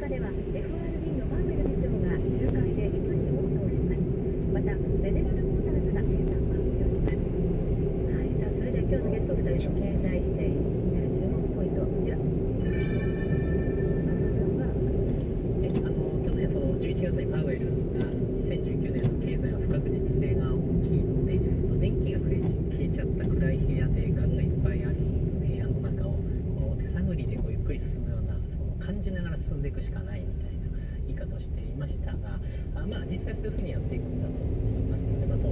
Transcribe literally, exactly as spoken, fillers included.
中では エフアールビー のパウエル議長が集会で質疑を応答します。またゼネラルモーターズが決算を発表します。はい、さあそれでは今日のゲストふたりの経済視点、気になる注目ポイントはこちら。松尾さんはえあの去年そのじゅういちがつにパウエルがそのにせんじゅうきゅうねんの経済は不確実性が大きいので、電気が消え消えちゃった暗い部屋で家具がいっぱいある部屋の中をこう手探りでこうゆっくり進むような、その感じながら進んでいくしかないみたいな言い方をしていましたが、あまあ実際そういうふうにやっていくんだと思いますので、まあ、